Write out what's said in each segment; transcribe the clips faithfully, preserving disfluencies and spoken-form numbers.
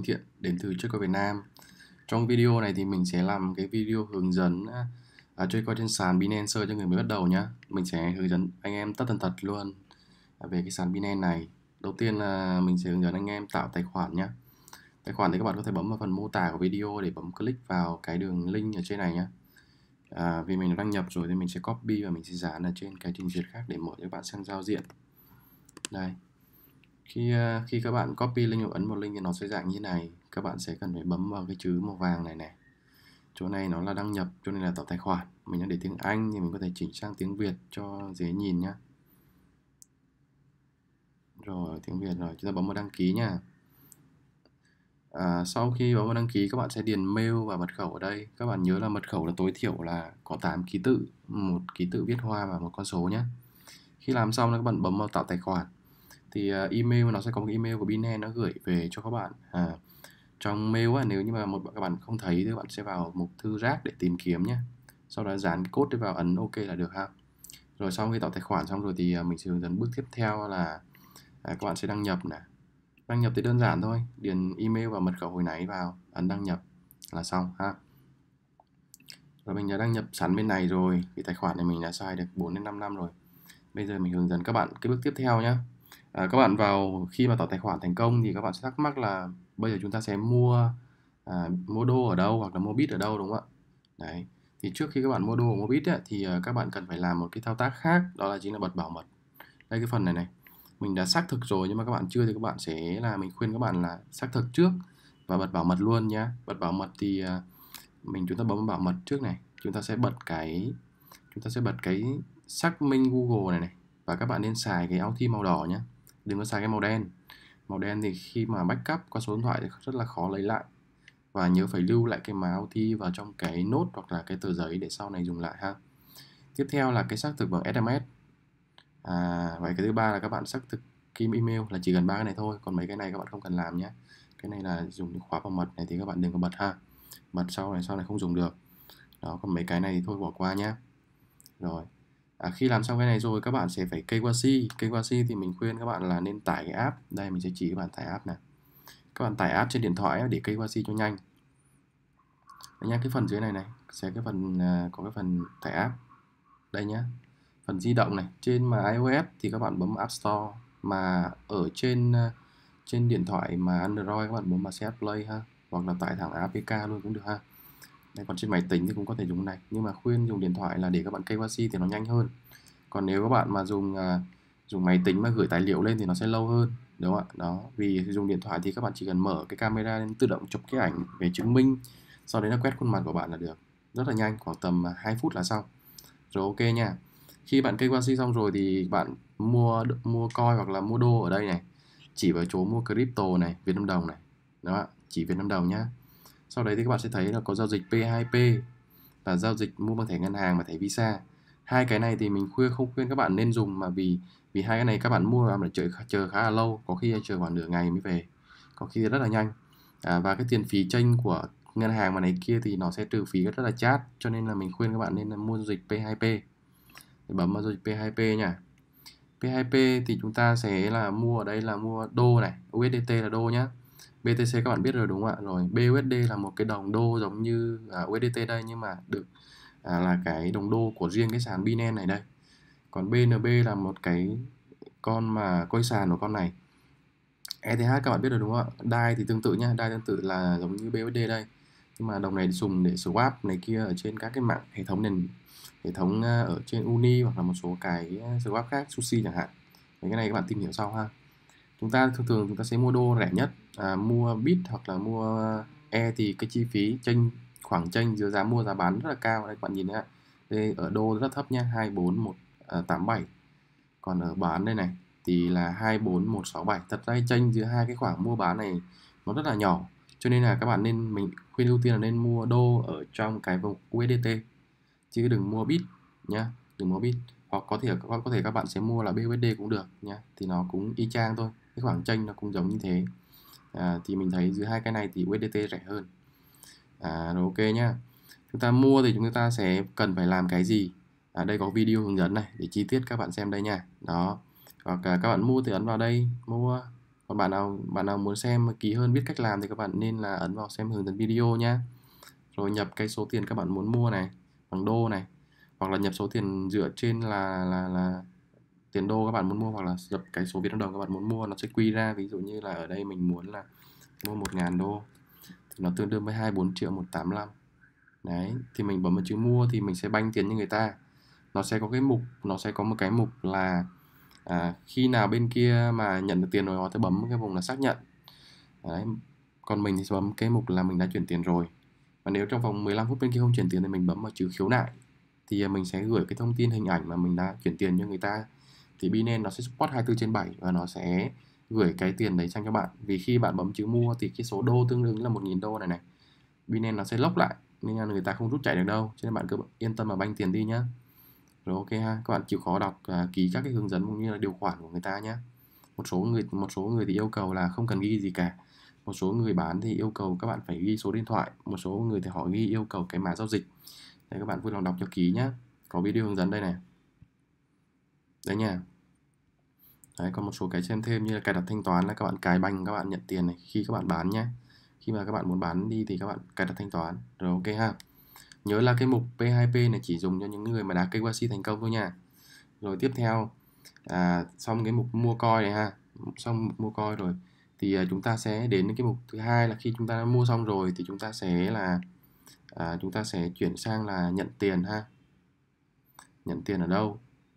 Minh Thiện đến từ Chơi Coi Việt Nam. Trong video này thì mình sẽ làm cái video hướng dẫn à, chơi coi trên sàn Binance cho người mới bắt đầu nhá. Mình sẽ hướng dẫn anh em tất tần tật luôn về cái sàn Binance này. Đầu tiên là mình sẽ hướng dẫn anh em tạo tài khoản nhá. Tài khoản thì các bạn có thể bấm vào phần mô tả của video để bấm click vào cái đường link ở trên này nhá. À, vì mình đã đăng nhập rồi thì mình sẽ copy và mình sẽ dán ở trên cái trình duyệt khác để mở cho các bạn xem giao diện. Đây. Khi khi các bạn copy link hoặc ấn một link thì nó sẽ dạng như này. Các bạn sẽ cần phải bấm vào cái chữ màu vàng này này. Chỗ này nó là đăng nhập cho nên là tạo tài khoản. Mình đã để tiếng Anh thì mình có thể chỉnh sang tiếng Việt cho dễ nhìn nhá. Rồi tiếng Việt rồi, chúng ta bấm vào đăng ký nha. À, sau khi bấm vào đăng ký các bạn sẽ điền mail và mật khẩu ở đây. Các bạn nhớ là mật khẩu là tối thiểu là có tám ký tự, một ký tự viết hoa và một con số nhé. Khi làm xong các bạn bấm vào tạo tài khoản. Thì uh, email nó sẽ có một email của Binance nó gửi về cho các bạn. À, trong mail á, nếu như mà một các bạn không thấy thì các bạn sẽ vào mục thư rác để tìm kiếm nhé. Sau đó dán code để vào ấn OK là được ha. Rồi sau khi tạo tài khoản xong rồi thì uh, mình sẽ hướng dẫn bước tiếp theo là uh, các bạn sẽ đăng nhập nè. Đăng nhập thì đơn giản thôi, điền email và mật khẩu hồi nãy vào, ấn đăng nhập là xong ha. Rồi mình đã đăng nhập sẵn bên này rồi, cái tài khoản này mình đã xài được bốn đến năm năm rồi. Bây giờ mình hướng dẫn các bạn cái bước tiếp theo nhé. À, các bạn vào khi mà tạo tài khoản thành công thì các bạn sẽ thắc mắc là bây giờ chúng ta sẽ mua à, mua đô ở đâu hoặc là mua bit ở đâu, đúng không ạ? Đấy. Thì trước khi các bạn mua đô hoặc mua bit ấy, thì uh, các bạn cần phải làm một cái thao tác khác, đó là chính là bật bảo mật. Đây cái phần này này. Mình đã xác thực rồi nhưng mà các bạn chưa thì các bạn sẽ là mình khuyên các bạn là xác thực trước và bật bảo mật luôn nhá. Bật bảo mật thì uh, mình chúng ta bấm bảo mật trước này, chúng ta sẽ bật cái chúng ta sẽ bật cái xác minh Google này này, và các bạn nên xài cái auth màu đỏ nhé, đừng có xài cái màu đen. Màu đen thì khi mà backup qua số điện thoại thì rất là khó lấy lại, và nhớ phải lưu lại cái mã auth vào trong cái nốt hoặc là cái tờ giấy để sau này dùng lại ha. Tiếp theo là cái xác thực bằng ét em ét. À, vậy cái thứ ba là các bạn xác thực kim email, là chỉ cần ba cái này thôi, còn mấy cái này các bạn không cần làm nhé. Cái này là dùng khóa bảo mật này thì các bạn đừng có bật ha, bật sau này sau này không dùng được đó. Còn mấy cái này thì thôi bỏ qua nhé. Rồi à, khi làm xong cái này rồi các bạn sẽ phải ca i xê. ca i xê thì mình khuyên các bạn là nên tải cái app. Đây mình sẽ chỉ các bạn tải app này. Các bạn tải app trên điện thoại để ca i xê cho nhanh. Đấy nhá, cái phần dưới này này sẽ cái phần có cái phần tải app đây nhá. Phần di động này, trên mà iOS thì các bạn bấm App Store, mà ở trên trên điện thoại mà Android các bạn bấm vào xê hát Play ha, hoặc là tải thẳng a pê ca luôn cũng được ha. Đây, còn trên máy tính thì cũng có thể dùng này, nhưng mà khuyên dùng điện thoại là để các bạn ca i xê thì nó nhanh hơn. Còn nếu các bạn mà dùng uh, dùng máy tính mà gửi tài liệu lên thì nó sẽ lâu hơn, đúng không ạ? Đó, vì dùng điện thoại thì các bạn chỉ cần mở cái camera lên tự động chụp cái ảnh về chứng minh, sau đấy nó quét khuôn mặt của bạn là được, rất là nhanh, khoảng tầm hai phút là xong. Rồi ok nha. Khi bạn ca i xê xong rồi thì bạn mua mua coin hoặc là mua đô ở đây này, chỉ vào chỗ mua crypto này, Việt Nam đồng này, đó, chỉ Việt Nam đồng nhá. Sau đấy thì các bạn sẽ thấy là có giao dịch pê hai pê và giao dịch mua bằng thẻ ngân hàng và thẻ Visa. Hai cái này thì mình khuyên không khuyên các bạn nên dùng, mà vì vì hai cái này các bạn mua và chờ chờ khá là lâu, có khi chờ khoảng nửa ngày mới về, có khi rất là nhanh. À, và cái tiền phí chênh của ngân hàng mà này kia thì nó sẽ trừ phí rất là chát, cho nên là mình khuyên các bạn nên là mua giao dịch pê hai pê. Để bấm vào giao dịch pê hai pê nha. pê hai pê thì chúng ta sẽ là mua ở đây là mua đô này, u ét đê tê là đô nhá. bê tê xê các bạn biết rồi đúng không ạ? Rồi bê u ét đê là một cái đồng đô giống như à, u ét đê tê đây, nhưng mà được à, là cái đồng đô của riêng cái sàn Binance này đây. Còn bê en bê là một cái con mà coi sàn của con này. e tê hát các bạn biết rồi đúng không ạ? đê a i thì tương tự nhá, đê a i tương tự là giống như bê u ét đê đây. Nhưng mà đồng này dùng để swap này kia ở trên các cái mạng hệ thống nền hệ thống ở trên Uni hoặc là một số cái swap khác, Sushi chẳng hạn. Mấy cái này các bạn tìm hiểu sau ha. Chúng ta thường thường chúng ta sẽ mua đô rẻ nhất, à, mua bit hoặc là mua E thì cái chi phí chênh khoảng chênh giữa giá mua giá bán rất là cao. Đây các bạn nhìn đấy ạ. Đây ở đô rất thấp nhá, hai bốn một tám bảy. Còn ở bán đây này thì là hai bốn một sáu bảy. Thật ra chênh giữa hai cái khoảng mua bán này nó rất là nhỏ. Cho nên là các bạn nên mình khuyên ưu tiên là nên mua đô ở trong cái vùng u ét đê tê chứ đừng mua bit nhá, đừng mua bit. Hoặc có thể có thể các bạn sẽ mua là bê u ét đê cũng được nhá, thì nó cũng y chang thôi, cái khoảng chênh nó cũng giống như thế. À, thì mình thấy giữa hai cái này thì u ét đê tê rẻ hơn. À, rồi ok nhá. Chúng ta mua thì chúng ta sẽ cần phải làm cái gì? À, đây có video hướng dẫn này để chi tiết các bạn xem đây nha. Đó. Hoặc các bạn mua thì ấn vào đây mua, Còn bạn nào bạn nào muốn xem kỹ hơn biết cách làm thì các bạn nên là ấn vào xem hướng dẫn video nhá. Rồi nhập cái số tiền các bạn muốn mua này bằng đô này, hoặc là nhập số tiền dựa trên là là là tiền đô các bạn muốn mua, hoặc là nhập cái số Việt Nam đồng các bạn muốn mua, nó sẽ quy ra. Ví dụ như là ở đây mình muốn là mua một ngàn đô thì nó tương đương với hai mươi bốn triệu một trăm tám mươi lăm. Đấy, thì mình bấm vào chữ mua thì mình sẽ banh tiền cho người ta. Nó sẽ có cái mục, nó sẽ có một cái mục là à, khi nào bên kia mà nhận được tiền rồi họ sẽ bấm cái vùng là xác nhận. Đấy. Còn mình thì sẽ bấm cái mục là mình đã chuyển tiền rồi. Và nếu trong vòng mười lăm phút bên kia không chuyển tiền thì mình bấm vào chữ khiếu nại. Thì mình sẽ gửi cái thông tin hình ảnh mà mình đã chuyển tiền cho người ta. Thì Binance nó sẽ support hai mươi bốn trên bảy và nó sẽ gửi cái tiền đấy sang cho bạn. Vì khi bạn bấm chữ mua thì cái số đô tương ứng là một nghìn đô này này, Binance nó sẽ lốc lại nên là người ta không rút chạy được đâu. Cho nên bạn cứ yên tâm mà banh tiền đi nhá. Rồi ok ha, các bạn chịu khó đọc uh, ký các cái hướng dẫn cũng như là điều khoản của người ta nhé. Một số người một số người thì yêu cầu là không cần ghi gì cả. Một số người bán thì yêu cầu các bạn phải ghi số điện thoại. Một số người thì họ ghi yêu cầu cái mã giao dịch. Đấy, các bạn vui lòng đọc cho ký nhé. Có video hướng dẫn đây này. Đấy nha. Đấy, còn một số cái xem thêm như là cài đặt thanh toán là các bạn cài banh các bạn nhận tiền này khi các bạn bán nhé. Khi mà các bạn muốn bán đi thì các bạn cài đặt thanh toán. Rồi ok ha. Nhớ là cái mục P hai P này chỉ dùng cho những người mà đã ca i xê thành công thôi nha. Rồi tiếp theo à, xong cái mục mua coin này ha, xong mục mua coin rồi thì à, chúng ta sẽ đến cái mục thứ hai là khi chúng ta đã mua xong rồi thì chúng ta sẽ là à, chúng ta sẽ chuyển sang là nhận tiền ha. Nhận tiền ở đâu?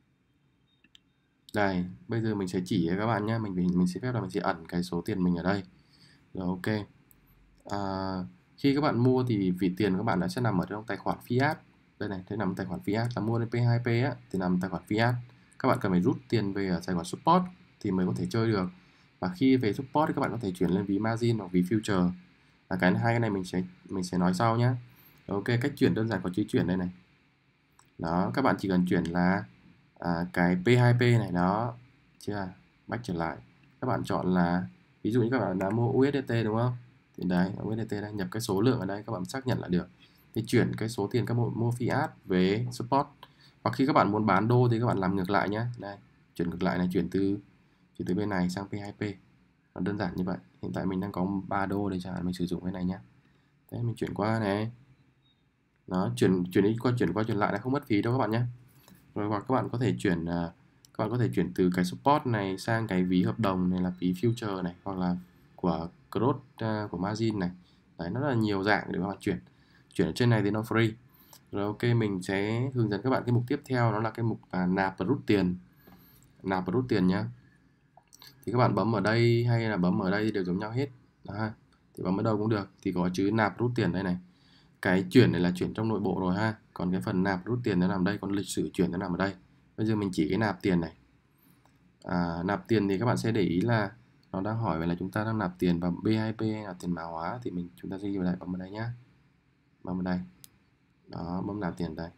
Đây, bây giờ mình sẽ chỉ cho các bạn nhé. Mình mình xin phép là mình sẽ ẩn cái số tiền mình ở đây. Rồi ok. À, khi các bạn mua thì vị tiền của các bạn đã sẽ nằm ở trong tài khoản fiat. Đây này, sẽ nằm tài khoản fiat, là mua lên P hai P á thì nằm tài khoản fiat. Các bạn cần phải rút tiền về ở tài khoản support thì mới có thể chơi được. Và khi về support thì các bạn có thể chuyển lên ví margin hoặc ví future. Là cái hai cái này mình sẽ mình sẽ nói sau nhé. Ok, cách chuyển đơn giản có chữ chuyển đây này. Đó, các bạn chỉ cần chuyển là à, cái P hai P này đó, chưa? Back trở lại. Các bạn chọn là ví dụ như các bạn đã mua u ét đê tê đúng không? Thì đấy, u ét đê tê đây, nhập cái số lượng ở đây các bạn xác nhận là được. Thì chuyển cái số tiền các bạn mua fiat về support. Hoặc khi các bạn muốn bán đô thì các bạn làm ngược lại nhé. Đây, chuyển ngược lại này, chuyển từ chuyển từ bên này sang P hai P. Nó đơn giản như vậy. Hiện tại mình đang có ba đô đây, chẳng hạn mình sử dụng cái này nhé. Đấy, mình chuyển qua này. Đó, chuyển chuyển đi qua chuyển qua chuyển lại là không mất phí đâu các bạn nhé. Rồi hoặc các bạn có thể chuyển các bạn có thể chuyển từ cái support này sang cái ví hợp đồng này là ví future này, hoặc là của cross uh, của margin này. Đấy, nó là nhiều dạng để các bạn chuyển. Chuyển ở trên này thì nó free. Rồi ok, mình sẽ hướng dẫn các bạn cái mục tiếp theo, đó là cái mục à, nạp và rút tiền. Nạp và rút tiền nhá. Thì các bạn bấm ở đây hay là bấm ở đây đều giống nhau hết. Đó, thì bấm ở đâu cũng được. Thì có chữ nạp rút tiền đây này. Cái chuyển này là chuyển trong nội bộ rồi ha. Còn cái phần nạp rút tiền nó nằm đây, còn lịch sử chuyển nó nằm ở đây. Bây giờ mình chỉ cái nạp tiền này. À, nạp tiền thì các bạn sẽ để ý là nó đang hỏi về là chúng ta đang nạp tiền vào P hai P hay là tiền mã hóa, thì mình chúng ta sẽ ghi vào đây, bấm vào đây nhá. Bấm vào đây. Đó, bấm nạp tiền đây.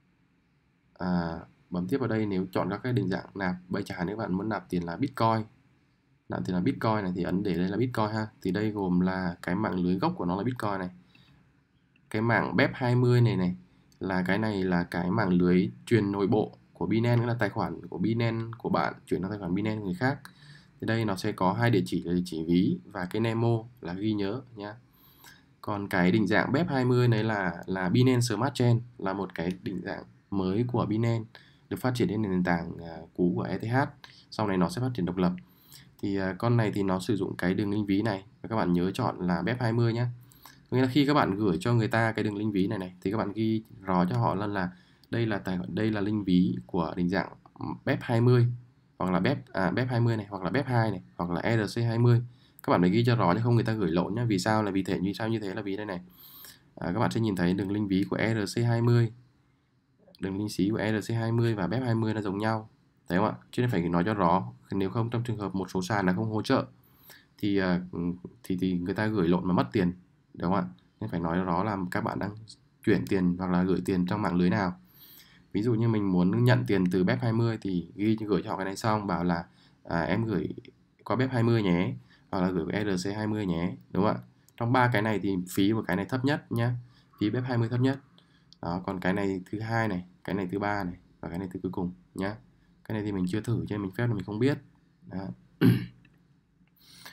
À, bấm tiếp vào đây, nếu chọn các cái định dạng nạp, bây chẳng hạn nếu bạn muốn nạp tiền là Bitcoin. Nạp tiền là Bitcoin này thì ấn để đây là Bitcoin ha. Thì đây gồm là cái mạng lưới gốc của nó là Bitcoin này. Cái mạng B E P hai mươi này này là cái này là cái mạng lưới truyền nội bộ của Binance, nghĩa là tài khoản của Binance của bạn chuyển sang tài khoản Binance người khác. Thì đây nó sẽ có hai địa chỉ là địa chỉ ví và cái Nemo là ghi nhớ nhá. Còn cái định dạng B E P hai mươi này là là Binance Smart Chain, là một cái định dạng mới của Binance, được phát triển trên nền tảng uh, cũ của E T H. Sau này nó sẽ phát triển độc lập. Thì uh, con này thì nó sử dụng cái đường link ví này, và các bạn nhớ chọn là B E P hai mươi nhé. Nghĩa là khi các bạn gửi cho người ta cái đường link ví này này thì các bạn ghi rõ cho họ lần là đây là tài đây là link ví của định dạng B E P hai mươi, hoặc là B E P à, B E P hai mươi này, hoặc là B E P hai này, hoặc là E R C hai mươi. Các bạn phải ghi cho rõ chứ không người ta gửi lộn nhé. Vì sao là vì thể như sao như thế là vì đây này. À, các bạn sẽ nhìn thấy đường link ví của E R C hai mươi, đường link ví của E R C hai mươi và B E P hai mươi là giống nhau. Thấy không ạ? Chứ nên phải nói cho rõ, nếu không trong trường hợp một số sàn là không hỗ trợ thì thì thì người ta gửi lộn mà mất tiền, đúng không ạ? Nên phải nói rõ là các bạn đang chuyển tiền hoặc là gửi tiền trong mạng lưới nào. Ví dụ như mình muốn nhận tiền từ B E P hai mươi thì ghi gửi cho họ cái này xong bảo là à, em gửi qua B E P hai mươi nhé, hoặc là gửi qua E R C hai mươi nhé, đúng không ạ? Trong ba cái này thì phí của cái này thấp nhất nhé, phí B E P hai mươi thấp nhất. Đó, còn cái này thứ hai này, cái này thứ ba này, và cái này thứ cuối cùng nhé. Cái này thì mình chưa thử cho nên mình phép là mình không biết. Đó.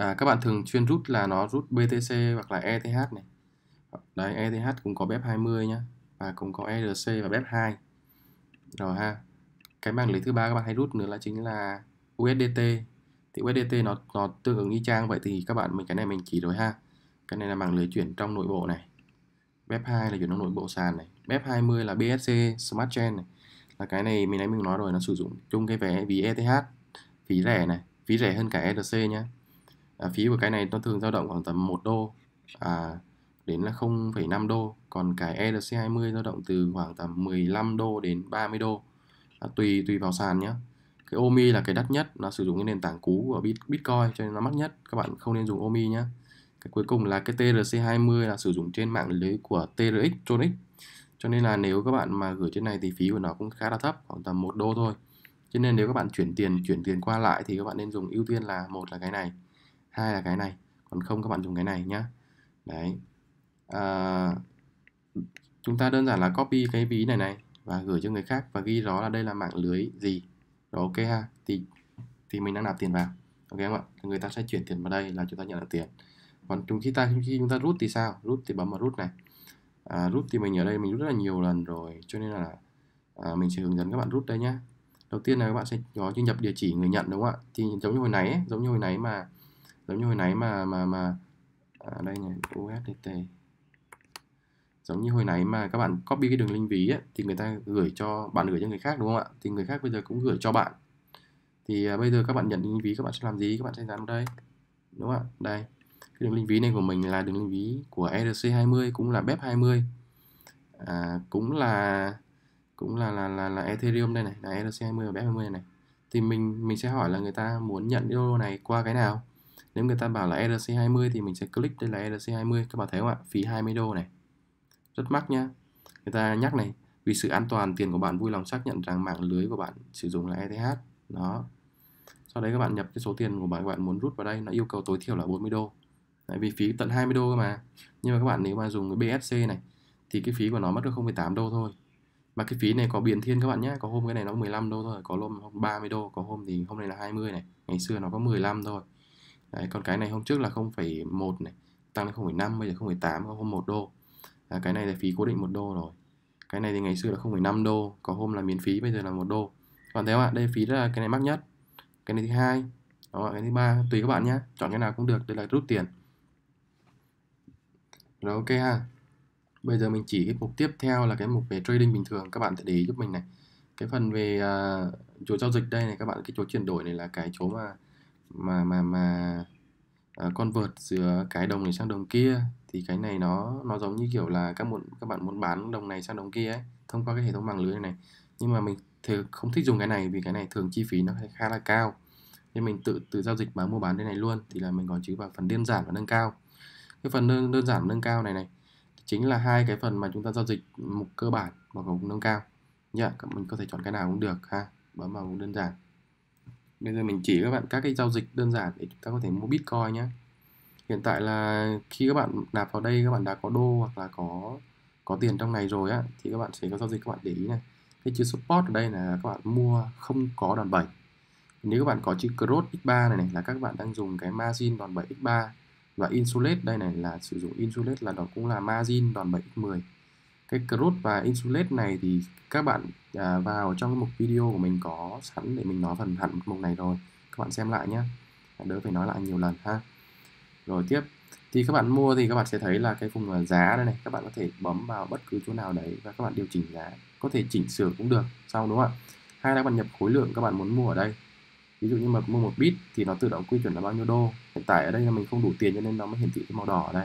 À, các bạn thường chuyên rút là nó rút bê tê xê hoặc là e tê hát này. Đấy, e tê hát cũng có bép hai mươi nhá, và cũng có e rờ xê và bép hai. Rồi ha. Cái mạng lưới thứ ba các bạn hay rút nữa là chính là u ét đê tê. Thì u ét đê tê nó nó tương ứng y chang vậy, thì các bạn mình cái này mình chỉ rồi ha. Cái này là mạng lưới chuyển trong nội bộ này. bép hai là chuyển trong nội bộ sàn này. bép hai mươi là bê ét xê Smart Chain này. Là cái này mình nãy mình nói rồi, nó sử dụng chung cái vé ví e tê hát, phí rẻ này, phí rẻ hơn cả e rờ xê nhá. À, phí của cái này nó thường dao động khoảng tầm một đô à, đến là không phẩy năm đô, còn cái e rờ xê hai mươi dao động từ khoảng tầm mười lăm đô đến ba mươi đô, à, tùy tùy vào sàn nhé. Cái ô em i là cái đắt nhất, nó sử dụng cái nền tảng cũ của Bitcoin cho nên nó mắc nhất, các bạn không nên dùng ô em i nhé. Cái cuối cùng là cái tê rờ xê hai mươi là sử dụng trên mạng lưới của tê rờ ích Tronic, cho nên là nếu các bạn mà gửi trên này thì phí của nó cũng khá là thấp, khoảng tầm một đô thôi. Cho nên nếu các bạn chuyển tiền chuyển tiền qua lại thì các bạn nên dùng ưu tiên là một là cái này, hai là cái này, còn không các bạn dùng cái này nhá. Đấy, à, chúng ta đơn giản là copy cái ví này này và gửi cho người khác và ghi rõ là đây là mạng lưới gì. Rồi ok ha, thì thì mình đang nạp tiền vào, ok không ạ? Người ta sẽ chuyển tiền vào đây là chúng ta nhận được tiền. Còn chúng khi ta khi chúng ta rút thì sao? Rút thì bấm vào rút này. À, rút thì mình ở đây mình rút rất là nhiều lần rồi, cho nên là à, mình sẽ hướng dẫn các bạn rút đây nhá. Đầu tiên là các bạn sẽ có nhập địa chỉ người nhận, đúng không ạ? Thì giống như hồi nãy ấy, giống như hồi nãy mà giống như hồi nãy mà mà mà à, đây này, u ét đê tê, giống như hồi nãy mà các bạn copy cái đường link ví ấy, thì người ta gửi cho bạn, gửi cho người khác, đúng không ạ? Thì người khác bây giờ cũng gửi cho bạn. Thì à, bây giờ các bạn nhận link ví, các bạn sẽ làm gì? Các bạn sẽ dán vào đây, đúng không ạ? Đây, cái đường link ví này của mình là đường link ví của e rờ xê hai mươi, cũng là bép hai mươi, à, cũng là cũng là là là, là Ethereum đây này, là e rờ xê hai mươi và bép hai mươi này. Thì mình mình sẽ hỏi là người ta muốn nhận euro này qua cái nào. Nếu người ta bảo là e rờ xê hai mươi thì mình sẽ click đây là e rờ xê hai mươi, các bạn thấy không ạ? Phí hai mươi đô này, rất mắc nhá. Người ta nhắc này, vì sự an toàn, tiền của bạn vui lòng xác nhận rằng mạng lưới của bạn sử dụng là e tê hát. Đó. Sau đấy các bạn nhập cái số tiền của bạn, bạn muốn rút vào đây, nó yêu cầu tối thiểu là bốn mươi đô. Tại vì phí tận hai mươi đô cơ mà. Nhưng mà các bạn nếu mà dùng cái bê ét xê này thì cái phí của nó mất được không phẩy tám đô thôi. Mà cái phí này có biến thiên các bạn nhé, có hôm cái này nó mười lăm đô thôi, có hôm ba mươi đô, có hôm thì hôm nay là hai mươi này, ngày xưa nó có mười lăm thôi. Đấy, còn cái này hôm trước là không phẩy một này, tăng lên không phẩy năm, bây giờ không phẩy tám, có hôm một đô. À, cái này là phí cố định một đô rồi. Cái này thì ngày xưa là không phẩy năm đô, có hôm là miễn phí, bây giờ là một đô. Còn thấy không ạ? Đây phí là cái này mắc nhất. Cái này thứ hai, đó, cái thứ ba, tùy các bạn nhé, chọn cái nào cũng được, đây là rút tiền. Rồi ok ha. Bây giờ mình chỉ cái mục tiếp theo là cái mục về trading bình thường, các bạn để ý giúp mình này. Cái phần về uh, chỗ giao dịch đây này các bạn, cái chỗ chuyển đổi này là cái chỗ mà mà mà mà uh, convert giữa cái đồng này sang đồng kia. Thì cái này nó nó giống như kiểu là các muốn các bạn muốn bán đồng này sang đồng kia ấy, thông qua cái hệ thống mạng lưới này. Nhưng mà mình thường không thích dùng cái này vì cái này thường chi phí nó khá là cao. Nên mình tự tự giao dịch và mua bán cái này luôn, thì là mình còn chữ vào phần đơn giản và nâng cao. Cái phần đơn, đơn giản và nâng cao này này chính là hai cái phần mà chúng ta giao dịch mục cơ bản và mục nâng cao nhá. Yeah, mình có thể chọn cái nào cũng được ha, bấm vào mục đơn giản. Bây giờ mình chỉ các bạn các cái giao dịch đơn giản để chúng ta có thể mua Bitcoin nhé. Hiện tại là khi các bạn nạp vào đây, các bạn đã có đô hoặc là có có tiền trong này rồi á, thì các bạn sẽ có giao dịch, các bạn để ý này, cái chữ support ở đây là các bạn mua không có đòn bẩy. Nếu các bạn có chữ cross x ba này, này là các bạn đang dùng cái margin đòn bẩy x ba, và insulate đây này là sử dụng insulate là đó cũng là margin đòn bẩy x mười. Cái cross và insulate này thì các bạn à, vào trong cái mục video của mình có sẵn để mình nói phần hẳn mục này rồi, các bạn xem lại nhé, đỡ phải nói lại nhiều lần ha. Rồi tiếp thì các bạn mua thì các bạn sẽ thấy là cái vùng giá đây này, các bạn có thể bấm vào bất cứ chỗ nào đấy và các bạn điều chỉnh giá, có thể chỉnh sửa cũng được, xong đúng không ạ? Hay là các bạn nhập khối lượng các bạn muốn mua ở đây, ví dụ như mà mua một bit thì nó tự động quy chuẩn là bao nhiêu đô. Hiện tại ở đây là mình không đủ tiền cho nên nó mới hiển thị cái màu đỏ ở đây.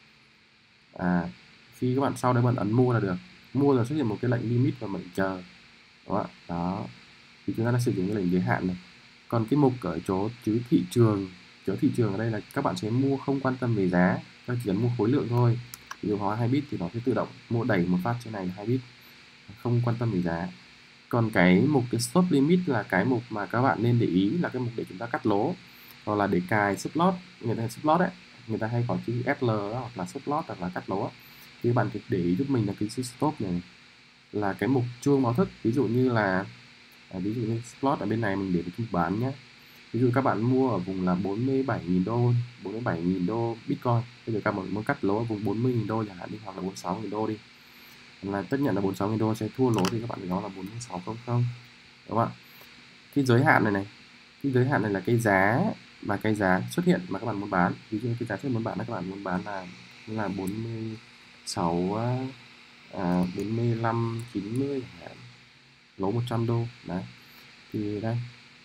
À, khi các bạn sau đấy bạn ấn mua là được, mua là xuất hiện một cái lệnh limit và mình chờ đó, đó thì chúng ta đã sử dụng cái lệnh giới hạn này. Còn cái mục ở chỗ chữ thị trường, chỗ thị trường ở đây là các bạn sẽ mua không quan tâm về giá, các chỉ cần mua khối lượng thôi. Ví dụ hóa hai bit thì nó sẽ tự động mua đẩy một phát trên này hai bit, không quan tâm về giá. Còn cái mục cái stop limit là cái mục mà các bạn nên để ý, là cái mục để chúng ta cắt lỗ hoặc là để cài stop loss. Người ta stop loss đấy, người ta hay có chữ ét lờ đó, hoặc là stop loss hoặc là cắt lỗ. Thì các bạn để ý giúp mình là cái chữ stop này là cái mục chuông báo thức. Ví dụ như là à, ví dụ như stop loss ở bên này mình để cái mục bán nhé. Ví dụ các bạn mua ở vùng là bốn mươi bảy nghìn đô, bốn mươi bảy nghìn đô Bitcoin, bây giờ các bạn muốn cắt lỗ ở vùng bốn mươi nghìn đô chẳng hạn đi, hoặc là bốn mươi sáu nghìn đô đi, là tất nhận là bốn mươi sáu nghìn đô sẽ thua lỗ thì các bạn phải đó là bốn mươi sáu không không, đúng không ạ? Cái giới hạn này này, cái giới hạn này là cái giá và cái giá xuất hiện mà các bạn muốn bán. Ví dụ cái giá xuất hiện muốn bán là các bạn muốn bán là là bốn mươi sáu, à, bốn mươi lăm, chín mươi chẳng hạn, lỗ một trăm đô đấy. Thì đây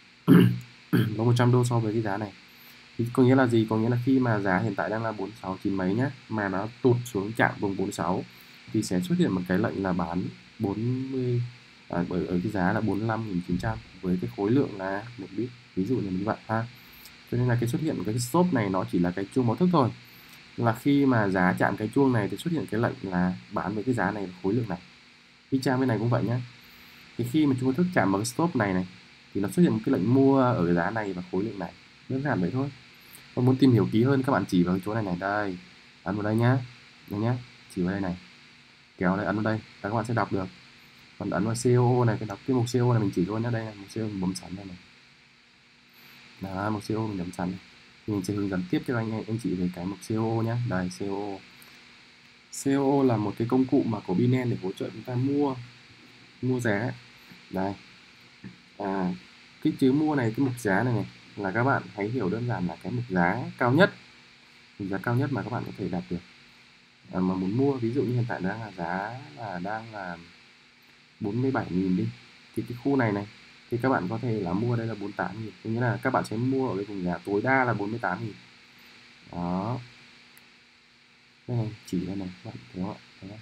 lỗ một trăm đô so với cái giá này. Thì có nghĩa là gì? Có nghĩa là khi mà giá hiện tại đang là bốn mươi sáu chín mấy nhá, mà nó tụt xuống chạm vùng bốn mươi sáu thì sẽ xuất hiện một cái lệnh là bán bốn mươi, à, bởi ở cái giá là bốn mươi lăm nghìn chín trăm với cái khối lượng là một bit, ví dụ như vậy ha. Cho nên là cái xuất hiện cái stop này nó chỉ là cái chuông báo thức thôi, là khi mà giá chạm cái chuông này thì xuất hiện cái lệnh là bán với cái giá này, khối lượng này. Y chang bên này cũng vậy nhá. Thì khi mà chuông báo thức chạm vào cái stop này này thì nó xuất hiện một cái lệnh mua ở cái giá này và khối lượng này, đơn giản vậy thôi. Còn muốn tìm hiểu kỹ hơn các bạn chỉ vào cái chỗ này này, đây ấn vào đây nhá, đây nhá, chỉ vào đây này, kéo đây, ấn vào đây là các bạn sẽ đọc được. Còn ấn vào xê ô ô này, cái đọc cái mục xê ô ô này mình chỉ luôn nhá, đây là mục xê ô ô mình bấm sẵn đây này, đó mục xê ô ô mình bấm sẵn này. Thì mình sẽ hướng dẫn tiếp cho anh anh chị về cái mục xê ô ô nhá. Đây xê ô ô, xê ô ô là một cái công cụ mà của Binance để hỗ trợ chúng ta mua mua giá. Đây à, cái chữ mua này, cái mục giá này này là các bạn hãy hiểu đơn giản là cái mục giá cao nhất, mục giá cao nhất mà các bạn có thể đạt được à, mà muốn mua. Ví dụ như hiện tại đang là giá là đang là bốn mươi bảy nghìn đi, thì cái khu này này thì các bạn có thể là mua đây là bốn mươi tám nghìn, nghĩa là các bạn sẽ mua ở cái vùng giá tối đa là bốn mươi tám nghìn đó. Đây này, chỉ đây này các bạn thấy không ạ?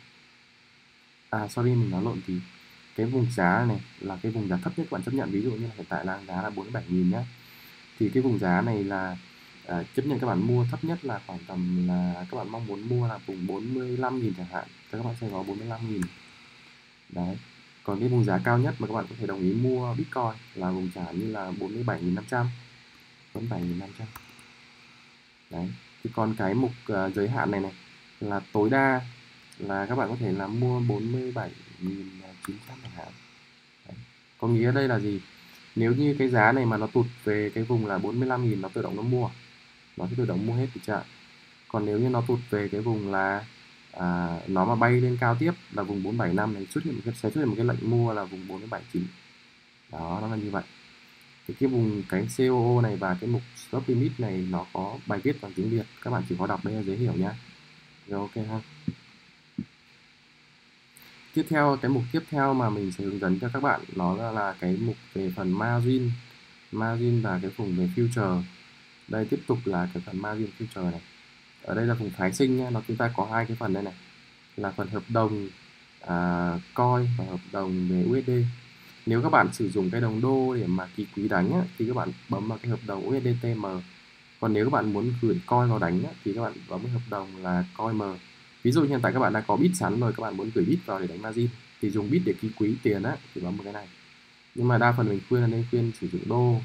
À sorry mình nói lộn, thì cái vùng giá này là cái vùng giá thấp nhất các bạn chấp nhận. Ví dụ như là hiện tại là giá là bốn mươi bảy nghìn nhá, thì cái vùng giá này là à, chấp nhận các bạn mua thấp nhất là khoảng tầm là các bạn mong muốn mua là vùng bốn mươi lăm nghìn chẳng hạn, thì các bạn sẽ có bốn mươi lăm nghìn đấy. Còn cái vùng giá cao nhất mà các bạn có thể đồng ý mua Bitcoin là vùng giá như là bốn mươi bảy nghìn năm trăm, bốn mươi bảy nghìn năm trăm đấy. Thì còn cái mục uh, giới hạn này này là tối đa là các bạn có thể là mua bốn mươi bảy nghìn chín trăm chẳng hạn. Đấy. Có nghĩa đây là gì? Nếu như cái giá này mà nó tụt về cái vùng là bốn mươi lăm nghìn, nó tự động nó mua, nó sẽ tự động mua hết thì chợ. Còn nếu như nó tụt về cái vùng là à, nó mà bay lên cao tiếp là vùng bốn bảy năm này, xuất hiện một cái, sẽ xuất hiện một cái lệnh mua là vùng bốn mươi bảy chín. Đó, nó là như vậy. Thì cái vùng cái xê ô ô này và cái mục stop limit này nó có bài viết bằng tiếng Việt, các bạn chỉ có đọc đây là dễ hiểu nhá. Rồi ok ha. Tiếp theo, cái mục tiếp theo mà mình sẽ hướng dẫn cho các bạn nó là, là cái mục về phần margin, margin và cái vùng về future. Đây tiếp tục là cái phần margin future này. Ở đây là vùng phái sinh nha, nó chúng ta có hai cái phần đây này, là phần hợp đồng à, coin và hợp đồng về u ét đê. Nếu các bạn sử dụng cái đồng đô để mà ký quỹ đánh á, thì các bạn bấm vào cái hợp đồng u ét đê tê em. Còn nếu các bạn muốn gửi coin vào đánh á, thì các bạn bấm cái hợp đồng là coin M. Ví dụ hiện tại các bạn đã có bit sẵn rồi, các bạn muốn gửi bit vào để đánh margin thì dùng bit để ký quỹ tiền á, thì bấm vào cái này. Nhưng mà đa phần mình khuyên là nên khuyên sử dụng đô,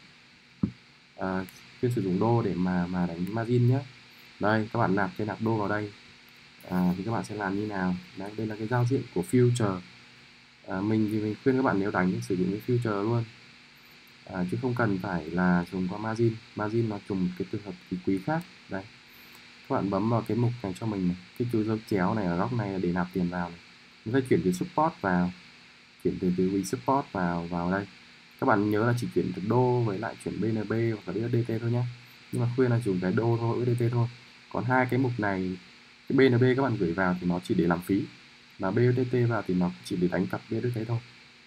à, khuyên sử dụng đô để mà mà đánh margin nhé. Đây các bạn nạp cái nạp đô vào đây à, thì các bạn sẽ làm như nào? Đấy, đây là cái giao diện của future. À, mình thì mình khuyên các bạn nếu đánh thì sử dụng cái future luôn, à, chứ không cần phải là dùng qua margin. Margin nó trùng cái trường hợp ký quỹ khác. Đây các bạn bấm vào cái mục này cho mình này, cái chuỗi dấu chéo này ở góc này là để nạp tiền vào này. Chúng ta chuyển từ support vào, chuyển từ từ support vào vào đây. Các bạn nhớ là chỉ chuyển từ đô với lại chuyển bê en bê hoặc là u ét đê tê thôi nhé, nhưng mà khuyên là dùng cái đô thôi, u ét đê tê thôi. Còn hai cái mục này, cái bê en bê các bạn gửi vào thì nó chỉ để làm phí, và bê u ét đê tê vào thì nó chỉ để đánh cặp bê u ét đê tê thôi.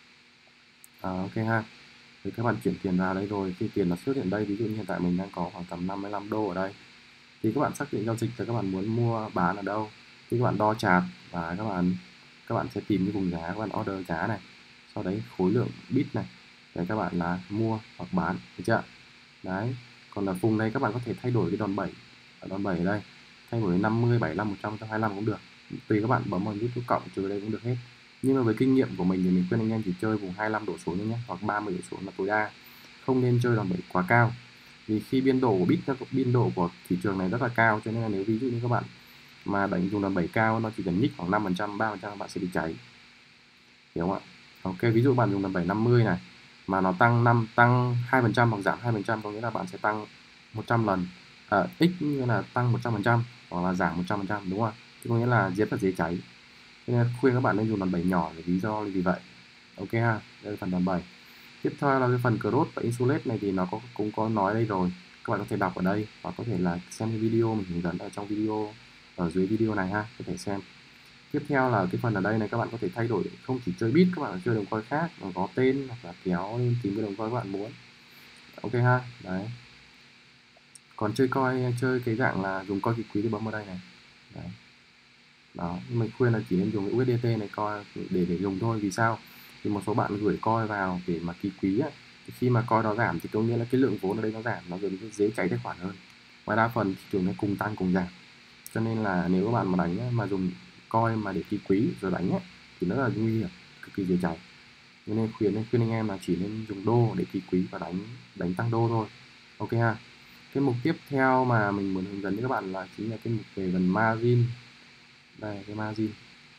À, ok ha. Thì các bạn chuyển tiền vào đây rồi, khi tiền nó xuất hiện đây, ví dụ như hiện tại mình đang có khoảng tầm năm mươi lăm đô ở đây, thì các bạn xác định giao dịch là các bạn muốn mua bán ở đâu, thì các bạn đo chart và các bạn các bạn sẽ tìm cái vùng giá, các bạn order giá này, sau đấy khối lượng bit này để các bạn là mua hoặc bán, được chưa? Đấy. Còn là vùng này các bạn có thể thay đổi cái đòn bẩy, ở đòn bẩy ở đây thay đổi năm mươi, bảy mươi lăm, một trăm, một trăm hai mươi lăm cũng được, tùy các bạn bấm vào nút cộng trừ đây cũng được hết. Nhưng mà với kinh nghiệm của mình thì mình khuyên anh em chỉ chơi vùng hai mươi lăm đổ xuống nhé, hoặc ba mươi đổ xuống là tối đa, không nên chơi đòn bẩy quá cao. Vì khi biên độ của bit, biên độ của thị trường này rất là cao, cho nên là nếu ví dụ như các bạn mà đánh dùng đòn bẩy cao, nó chỉ cần nhích khoảng năm phần trăm, ba phần trăm các bạn sẽ bị cháy, hiểu không ạ? Ok, ví dụ bạn dùng đòn bẩy năm mươi này, mà nó tăng năm tăng hai phần trăm hoặc giảm hai phần trăm, có nghĩa là bạn sẽ tăng một trăm lần, à, x như là tăng một trăm phần trăm hoặc là giảm một trăm phần trăm, đúng không? Thì có nghĩa là rất là dễ cháy. Cho nên khuyên các bạn nên dùng đòn bẩy nhỏ, để lý do là vì vậy. Ok ha, đây là phần đòn bẩy. Tiếp theo là cái phần cross và insulate này thì nó có cũng có nói đây rồi, các bạn có thể đọc ở đây và có thể là xem cái video mình hướng dẫn ở trong video ở dưới video này ha, có thể xem. Tiếp theo là cái phần ở đây này, các bạn có thể thay đổi, không chỉ chơi bit, các bạn chơi đồng coin khác mà có tên hoặc là kéo lên tìm cái đồng coin các bạn muốn. Ok ha, đấy. Còn chơi coin, chơi cái dạng là dùng coin kỳ quý thì bấm vào đây này. Đấy. Đó, mình khuyên là chỉ nên dùng cái u ét đê tê này coi để để dùng thôi. Vì sao? Thì một số bạn gửi coin vào để mà kỳ quý á, thì khi mà coin đó giảm thì có nghĩa là cái lượng vốn ở đây nó giảm, nó dần dễ cháy tài khoản hơn. Và đa phần thị trường nó cùng tăng cùng giảm. Cho nên là nếu các bạn mà đánh mà dùng coin mà để kỳ quý rồi đánh ấy, thì nó là nguy hiểm, cực kỳ dễ cháy. Cho nên khuyên khuyên anh em là chỉ nên dùng đô để kỳ quý và đánh đánh tăng đô thôi. Ok ha. Cái mục tiếp theo mà mình muốn hướng dẫn với các bạn là chính là cái mục về phần margin. Đây, cái margin.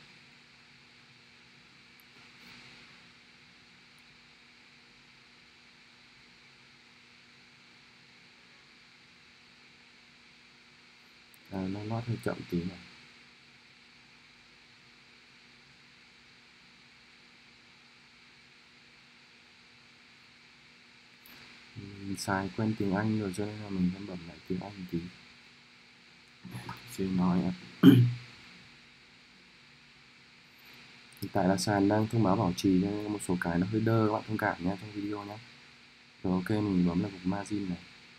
À, nó load hơi chậm tí này. Mình xài quen tiếng Anh rồi cho nên là mình sẽ bấm lại tiếng Anh tí. Sẽ nói ạ. Hiện tại là sàn đang thông báo bảo trì nên một số cái nó hơi đơ, các bạn thông cảm nhé trong video nhé. Rồi ok, mình bấm là mục margin này.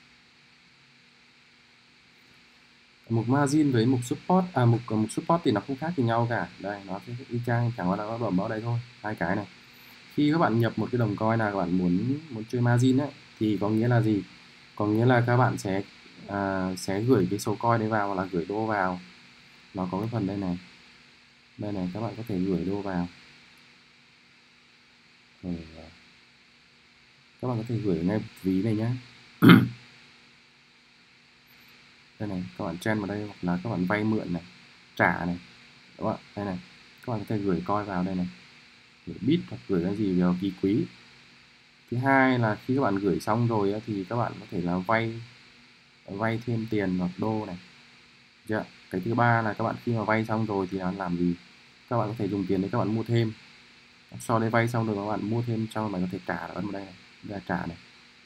Mục margin với mục support, à mục mục support thì nó không khác gì nhau cả. Đây, nó sẽ y chang, chẳng qua là nó bấm vào đây thôi, hai cái này. Khi các bạn nhập một cái đồng coin nào các bạn muốn muốn chơi margin ấy, thì có nghĩa là gì? Có nghĩa là các bạn sẽ à, sẽ gửi cái số coin đấy vào, hoặc là gửi đô vào. Nó có cái phần đây này. Đây này, các bạn có thể gửi đô vào. Rồi, các bạn có thể gửi ngay ví này nhé. Đây này, các bạn chen vào đây, hoặc là các bạn vay mượn này, trả này, đúng không? Đây này, các bạn có thể gửi coin vào đây này, gửi bit hoặc gửi cái gì vào kỳ quý. Thứ hai là khi các bạn gửi xong rồi thì các bạn có thể là vay vay thêm tiền hoặc đô này. Chưa? Cái thứ ba là các bạn khi mà vay xong rồi thì nó làm gì? Các bạn có thể dùng tiền để các bạn mua thêm. Sau đấy vay xong rồi các bạn mua thêm, xong rồi có thể trả ở đây này, ra trả này.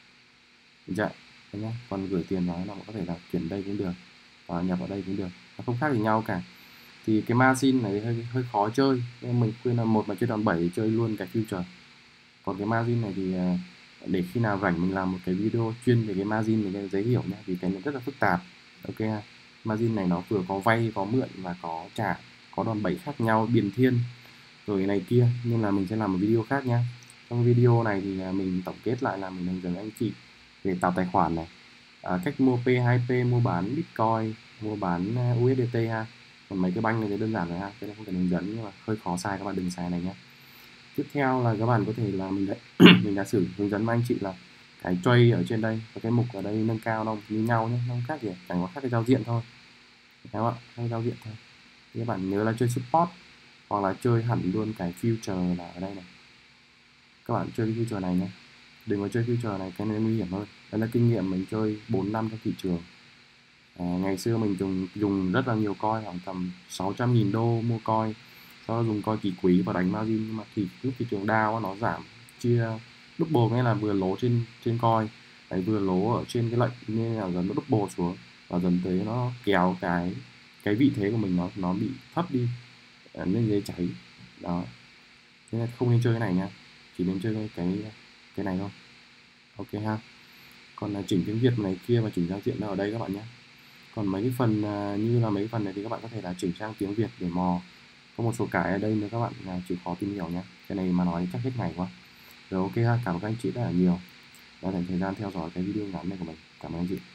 Được chưa? Đấy nhá. Còn gửi tiền vào nó có thể là chuyển đây cũng được, và nhập vào đây cũng được, nó không khác gì nhau cả. Thì cái margin này hơi hơi khó chơi, nên mình khuyên là một là chơi đòn bẩy thì chơi luôn cái future. Còn cái margin này thì để khi nào rảnh mình làm một cái video chuyên về cái margin để dễ hiểu nhé, vì cái nó rất là phức tạp. Ok ha. Margin này nó vừa có vay, có mượn và có trả, có đòn bẩy khác nhau, biến thiên rồi này kia, nhưng là mình sẽ làm một video khác nhé. Trong video này thì mình tổng kết lại là mình hướng dẫn anh chị về tạo tài khoản này, à, cách mua P hai P, mua bán Bitcoin, mua bán u ét đê tê ha. Còn mấy cái banh này thì đơn giản rồi ha, cái này không cần hướng dẫn, nhưng mà hơi khó xài, các bạn đừng xài này nhé. Tiếp theo là các bạn có thể là mình đã mình đã sử hướng dẫn với anh chị là cái trade ở trên đây và cái mục ở đây nâng cao nó như nhau nhé, không khác gì, chẳng có khác cái giao diện thôi, đúng không ạ? Khác giao diện thôi. Thì các bạn nhớ là chơi support hoặc là chơi hẳn luôn cái future là ở đây này. Các bạn chơi cái future này nhé, đừng có chơi future này, cái này nguy hiểm hơn. Đây là kinh nghiệm mình chơi bốn năm trong thị trường. À, ngày xưa mình dùng dùng rất là nhiều coin, khoảng tầm sáu trăm nghìn đô mua coin, sau đó dùng coin kỳ quý và đánh margin, nhưng mà thì lúc thị trường down nó giảm chia double, nghĩa là vừa lỗ trên trên coin đấy, vừa lỗ ở trên cái lệnh, nên là dần nó double xuống và dần tới nó kéo cái cái vị thế của mình nó nó bị thấp đi, nên dễ cháy đó. Thế nên không nên chơi cái này nha, chỉ nên chơi cái cái này thôi. Ok ha. Còn là chỉnh tiếng Việt này kia và chỉnh giao diện nó ở đây các bạn nhé. Còn mấy cái phần uh, như là mấy cái phần này thì các bạn có thể là chỉnh sang tiếng Việt để mò. Có một số cái ở đây nữa các bạn uh, chịu khó tìm hiểu nhé. Cái này mà nói chắc hết ngày quá. Rồi ok ha, cảm ơn các anh chị rất là nhiều đã dành thời gian theo dõi cái video ngắn này của mình. Cảm ơn anh chị.